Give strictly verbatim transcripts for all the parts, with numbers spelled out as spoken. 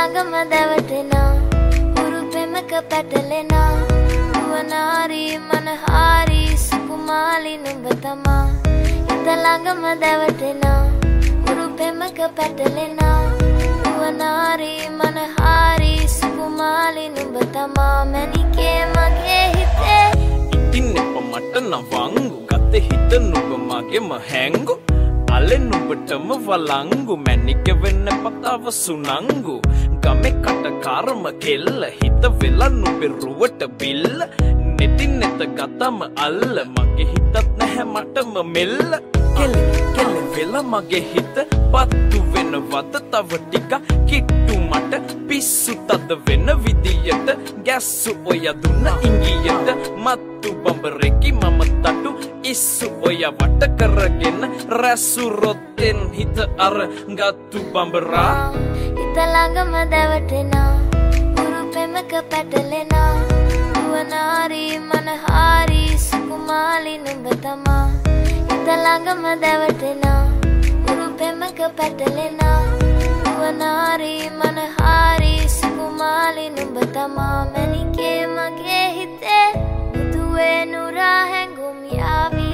ළඟම දැවටෙනා උරු පෙමක පැටලෙනා නුවනාරි මනහාරි සුකුමාලි නුඹ තමා හිත ළඟම දැවටෙනා උරු පෙමක පැටලෙනා නුවනාරි මනහාරි සුකුමාලි නුඹ තමා මැනිකේ මගේ හිතේ ඉතින් එප මට නවංගු ගත හිත නුඹ මගේම හැංගු අලෙ නුඹටම වලංගු මැනික වෙන්න පතාව සුනංගු ගමේ කටකාරම කෙල්ල හිත වෙලා නුඹේ රුවට බිල්ල නෙතින් නෙත ගතම අල්ල මගේ හිතත් නැහැ මටම මෙල්ල කෙල කෙල වෙලා මගේ හිත පත්තු වෙනවද තව ටික කිට්ටු මට පිස්සු තද වෙන විදියට ගැස්සු ඔය දුන්න ඉංගියට මත්තු බඹරෙකි මම තටු ඉස්සු ඔය වට කරගෙන රැසු රොත්තෙන් හිත අර ගත්තු බඹරා හිත ළඟම දැවටෙනා උරු පෙමක පැටලෙනා නුවනාරි මනහාරි සුකුමාලි නුඹ තමා හිත ළඟම දැවටෙනා උරු පෙමක පැටලෙනා නුවනාරි මනහාරි සුකුමාලි නුඹ තමා මැනිකේ මගේ හිතේ මුදුවේ නුරා හැඟුම් යාවි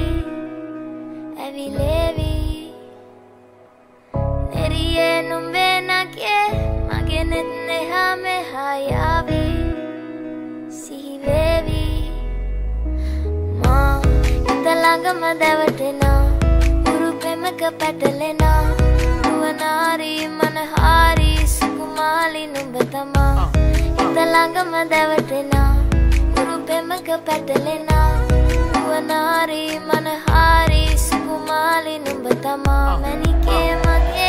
ඇවිලේවි නෙරියේ නුඹේ නගේ මගේ නෙත් නෙහා මෙහා යාවි සිහිවේවි මා හිත ළඟම දැවටෙනා උරු පෙමක පැටලෙනා නුවනාරි මනහාරි සුකුමාලි නුඹ තමා හිත ළඟම දැවටෙනා උරු පෙමක පැටලෙනා නුවනාරි මනහාරි සුකුමාලි නුඹ තමා මැනිකේ මගේ